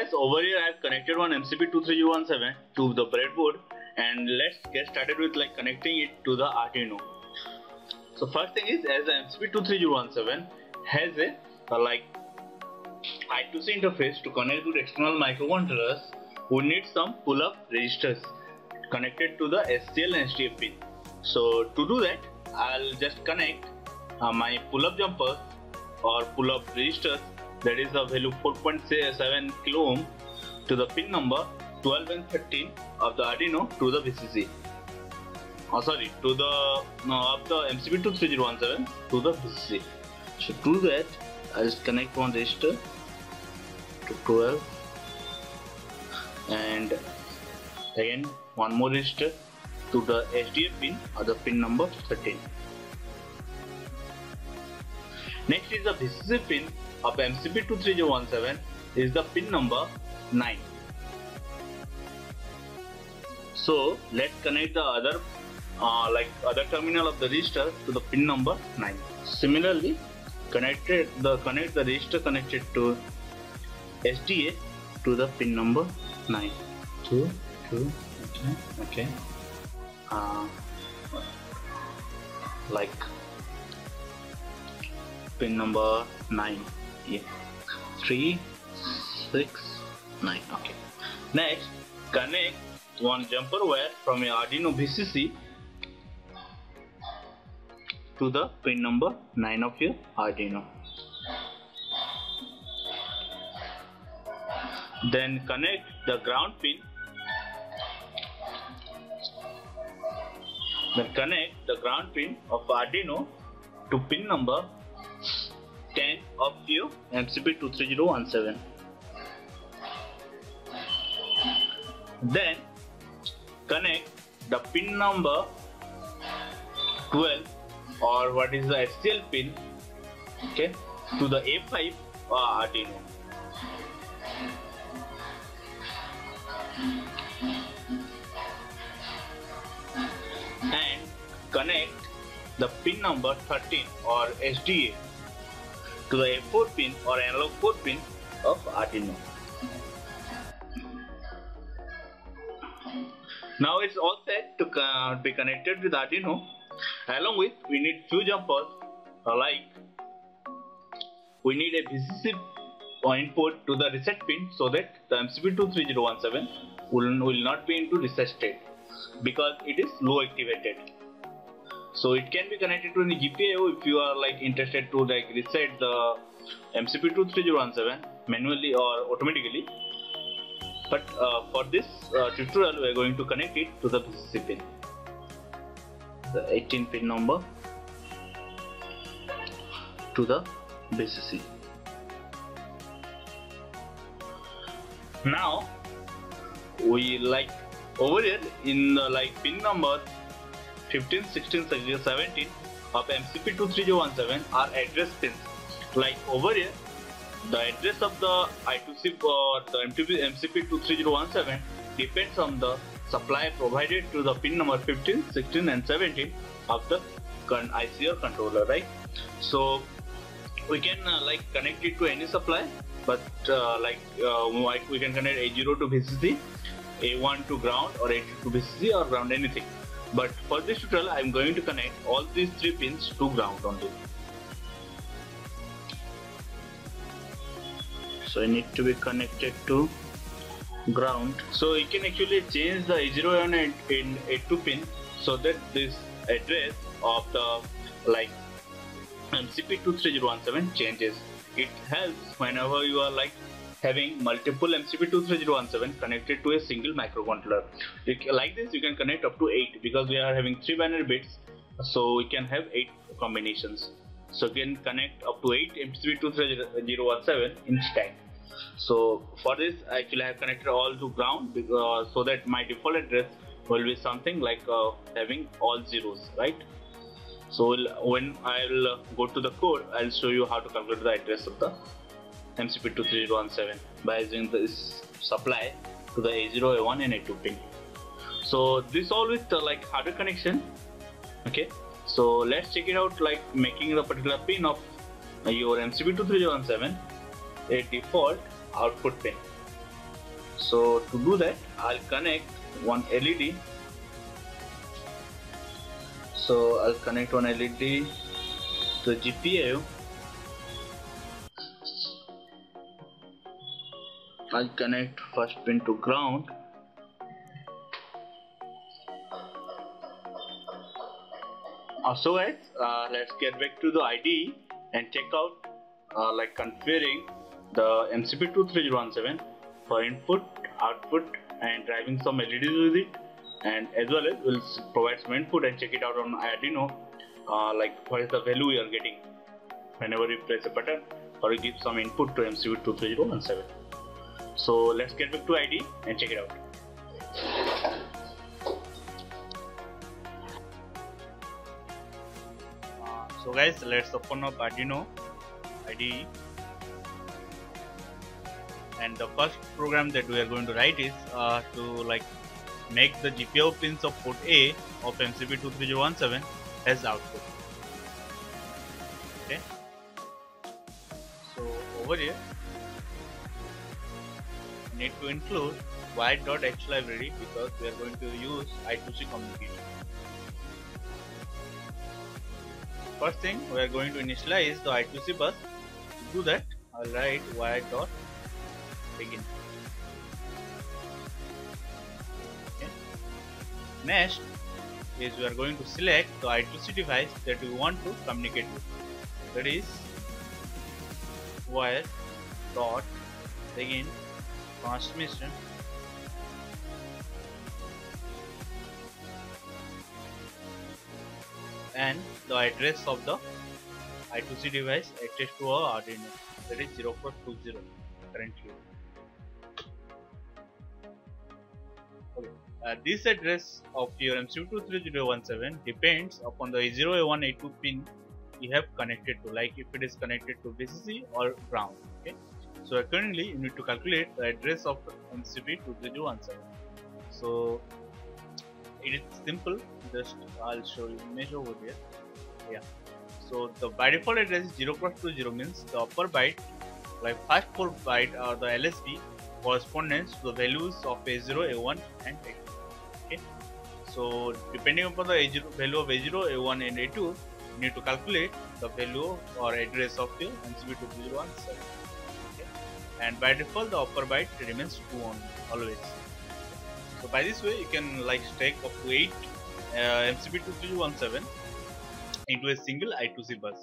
guys, over here I have connected one MCP23017 to the breadboard, and let's get started with connecting it to the Arduino. So first thing is, as the MCP23017 has a I2C interface to connect with external microcontrollers, we need some pull-up registers connected to the SCL and SDA pin. So to do that, I'll just connect my pull-up jumpers or pull-up registers, that is the value 4.7 kilo ohm, to the pin number 12 and 13 of the Arduino to the VCC. To the of the MCP23017 to the VCC. So to do that, I'll just connect one resistor to 12 and again one more resistor to the SDA pin or the pin number 13. Next is the VCC pin of MCP23017 is the pin number 9. So let's connect the other terminal of the resistor to the pin number 9. Similarly, connect the resistor connected to SDA to the pin number 9. Okay. Pin number 9. Yeah. 3, 6, 9. Okay. Next, connect one jumper wire from your Arduino VCC to the pin number 9 of your Arduino. Then connect the ground pin. Of Arduino to pin number 10 of your MCP23017. Then connect the pin number 12 or what is the SCL pin, okay, to the A5 Arduino. And connect the pin number 13 or SDA to the A4 pin or analog port pin of Arduino. Now it's all set to be connected with Arduino. Along with, we need few jumpers, we need a VCC input to the reset pin so that the MCP23017 will not be into reset state because it is low activated. So it can be connected to any GPIO if you are interested to reset the MCP23017 manually or automatically. But for this tutorial, we are going to connect it to the VCC pin, the 18 pin number to the VCC. Now we over here in the pin number 15, 16, 17 of MCP23017 are address pins. Over here, the address of the I2C or the MCP23017 depends on the supply provided to the pin number 15, 16 and 17 of the IC or controller, right? So we can connect it to any supply, but we can connect A0 to VCC, A1 to ground, or A2 to VCC, or ground anything. But for this tutorial, I am going to connect all these 3 pins to ground only. So it needs to be connected to ground. So you can actually change the A0 and A2 pin so that this address of the MCP23017 changes. It helps whenever you are having multiple MCP23017 connected to a single microcontroller. Like this, you can connect up to 8 because we are having 3 binary bits, so we can have 8 combinations. So you can connect up to 8 MCP23017 in stack. So for this, actually I have connected all to ground so that my default address will be something having all zeros, right? So when I'll go to the code, I'll show you how to calculate the address of the MCP23017 by using this supply to the A0, A1 and A2 pin. So this all with hardware connection. Okay, so let's check it out, making the particular pin of your MCP23017 a default output pin. So to do that, I'll connect one LED. So I'll connect one LED to the GPIO. I'll connect first pin to ground. So guys, let's get back to the IDE and check out like configuring the MCP23017 for input, output, and driving some LEDs with it, and as well as we'll provide some input and check it out on Arduino, like what is the value we are getting whenever we press a button or we give some input to MCP23017. So let's get back to IDE and check it out. So guys, let's open up Arduino IDE, and the first program that we are going to write is to like make the GPIO pins of port A of MCP23017 as output. Okay, so over here we need to include wire.hlibrary because we are going to use I2C communication. First thing, we are going to initialize the I2C bus. To do that, I'll write wire.begin. Okay. Next is we are going to select the I2C device that we want to communicate with. That is wire.begin transmission and the address of the I2C device attached to our Arduino, that is 0420 currently. Okay. This address of your MCP23017 depends upon the A0, A1, A2 pin you have connected to, like if it is connected to VCC or ground. Okay. So accordingly, you need to calculate the address of MCP23017. So it is simple. Just I'll show you image over here. Yeah. So the by default address is 0x20 means the upper byte, like first 4 byte are the LSB correspondence to the values of A0, A1 and A2. Okay. So depending upon the value of A0, A1 and A2, you need to calculate the value or address of your MCP23017. Okay. And by default the upper byte remains 2 on always. So by this way you can like stack up to 8 MCP23017 into a single I2C bus.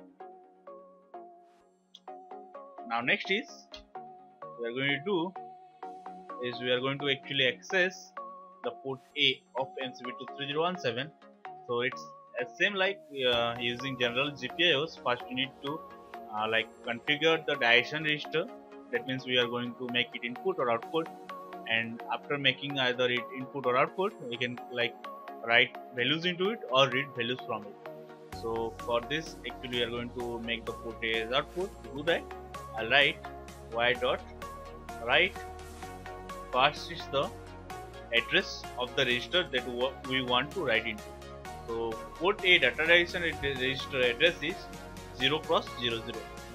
Now next is we are going to do is we are going to actually access the port A of MCP23017. So it's same like using general GPIOs. First you need to like configure the direction register. That means we are going to make it input or output, and after making either it input or output, we can like write values into it or read values from it. So for this actually we are going to make the port A as output. To do that, I'll write y.write first is the address of the register that we want to write into. So port A data direction register address is 0x00.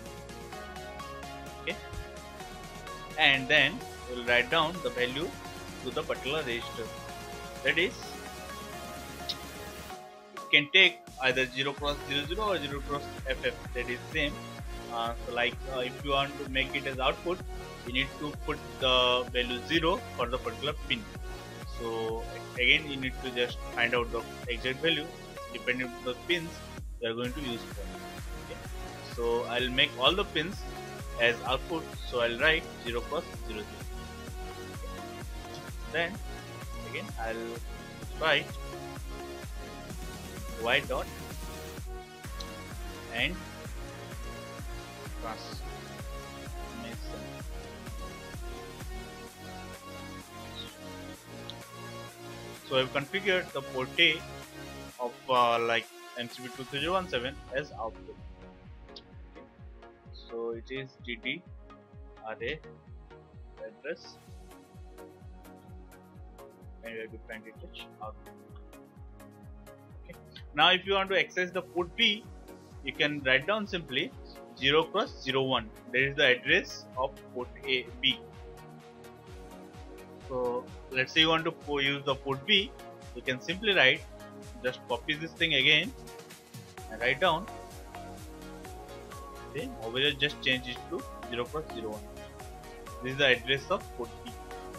Okay, and then we'll write down the value to the particular register. That is, it can take either 0x00 or 0xFF. That is same. So like if you want to make it as output, you need to put the value 0 for the particular pin. So again you need to just find out the exact value depending on the pins you are going to use for. Okay. So I'll make all the pins as output. So I'll write 0x00. Then again I'll write y dot and transmission. So I've configured the port A of like MCP23017 as output. Okay. So it is GD array address, and we have defined it as output. Okay. Now if you want to access the port B, you can write down simply 0x01. That is the address of port A B. So let's say you want to use the port B, you can simply write, just copy this thing again and write down. Okay, over here just change it to 0 cross 01. This is the address of port B.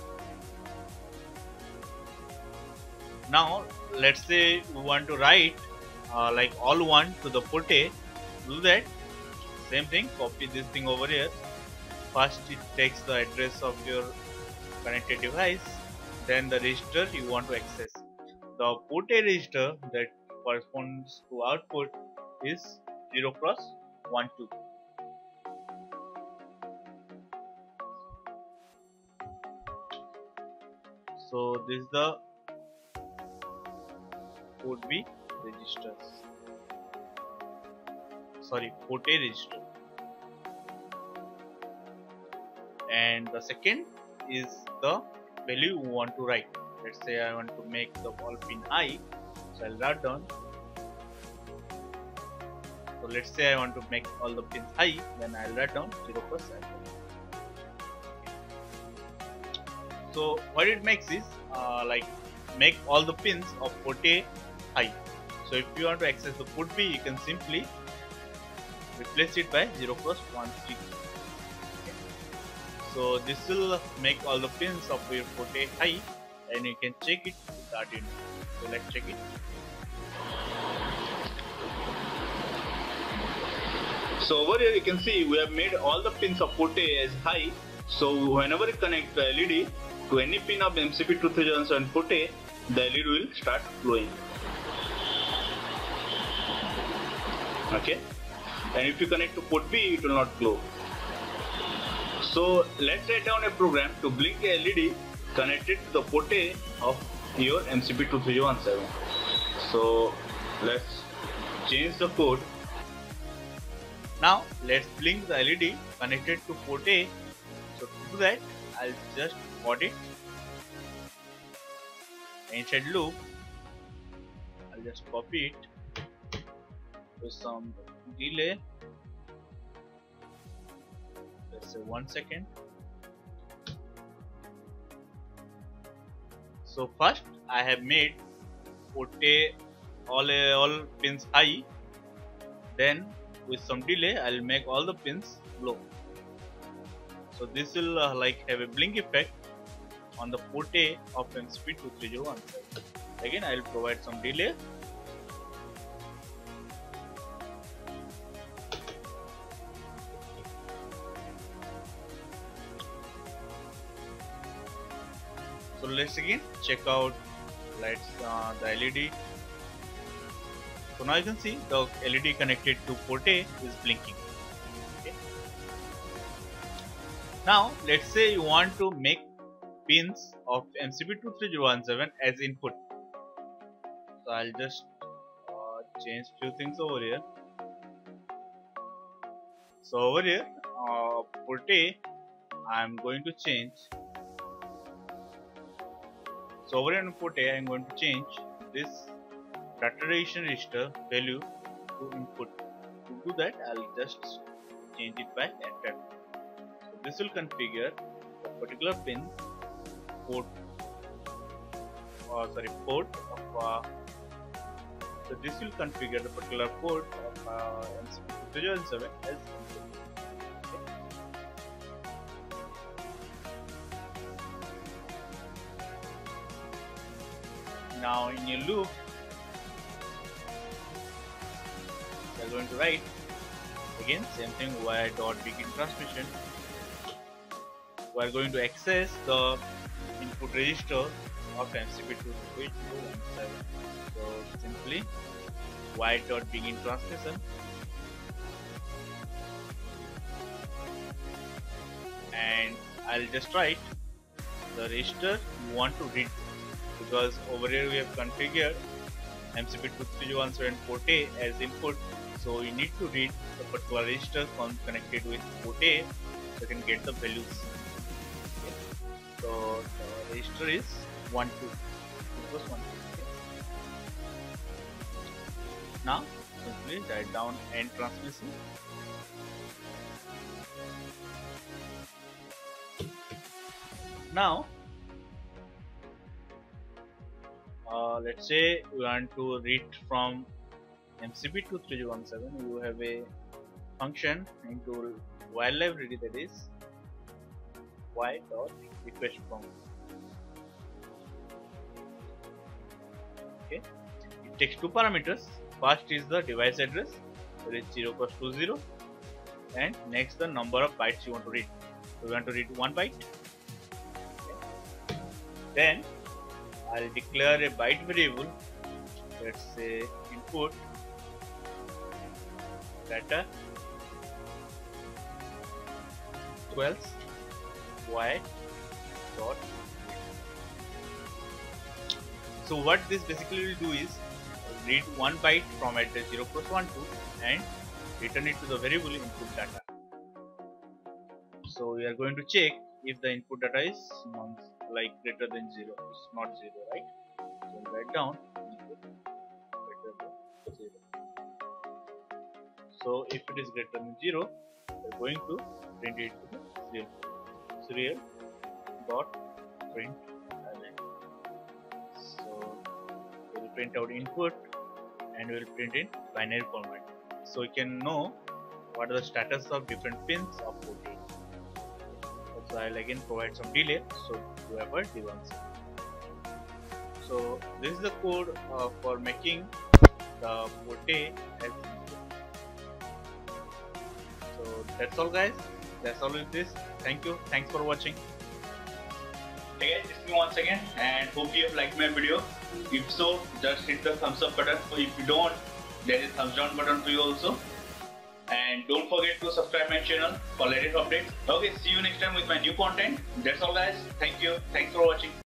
Now let's say we want to write like all 1 to the port A. Do that. Same thing, copy this thing over here. First it takes the address of your connected device, then the register you want to access. The port A register that corresponds to output is 0 cross 12. So this is the port B registers. Sorry, port A register. And the second is the value we want to write. Let's say I want to make the all pin high, so I'll write down. So let's say I want to make all the pins high, then I'll write down 0 cross 7. So what it makes is like make all the pins of port A high. So if you want to access the port B, you can simply replace it by 0 cross 13. So this will make all the pins of your port A high, and you can check it with Arduino. So let's check it. So over here you can see we have made all the pins of port A as high. So whenever you connect the LED to any pin of MCP2307 port A, the LED will start glowing. Okay, and if you connect to port B, it will not glow. So let's write down a program to blink a LED connected to the port A of your MCP2317. So let's change the code. Now let's blink the LED connected to port A. So to do that, I'll just code it. Inside loop, I'll just copy it with some delay. Let's say 1 second. So first I have made port A all pins high. Then with some delay I'll make all the pins low. So this will like have a blink effect on the port A of MCP2307. Again I'll provide some delay. So let's again check out lights, the LED. So now you can see the LED connected to port A is blinking. Okay. Now let's say you want to make pins of MCP2307 as input. So I'll just change few things over here. So over here, port A, I'm going to change. So over here on port A, I'm going to change this data register value to input. To do that, I'll just change it by enter. So this will configure a particular pin port of so this will configure the particular port of MCP2307 as input. Now in your loop, we are going to write again same thing via dot begin transmission. We are going to access the input register of MCP2307. So simply y dot begin transmission, and I'll just write the register you want to read, because over here we have configured MCP2307 port A as input, so we need to read the particular register connected with port A so you can get the values. Okay. So the register is 12. It was 12. Okay. Now simply write down end transmission. Now let's say we want to read from MCP to 3017. You have a function into while library, that is y dot request from. Okay, it takes two parameters. First is the device address, that is 0 equals to 0, and next the number of bytes you want to read. So we want to read 1 byte. Okay. Then I'll declare a byte variable. Let's say input data equals y dot. So what this basically will do is read 1 byte from address 0 plus 1 2 and return it to the variable input data. So we are going to check if the input data is like greater than 0. It's not 0, right? So we'll write down input greater than 0. So if it is greater than 0, we are going to print it to the serial dot print. So we will print out input and we will print in binary format, so we can know what are the status of different pins of 48. So I'll again provide some delay so to avoid debugging. So this is the code for making the Forte as input. So that's all, guys. That's all with this. Thank you. Thanks for watching. Hey guys, it's me once again, and hope you have liked my video. If so, just hit the thumbs up button. If you don't, there is thumbs down button for you also. And don't forget to subscribe my channel for latest updates. Okay, see you next time with my new content. That's all, guys. Thank you. Thanks for watching.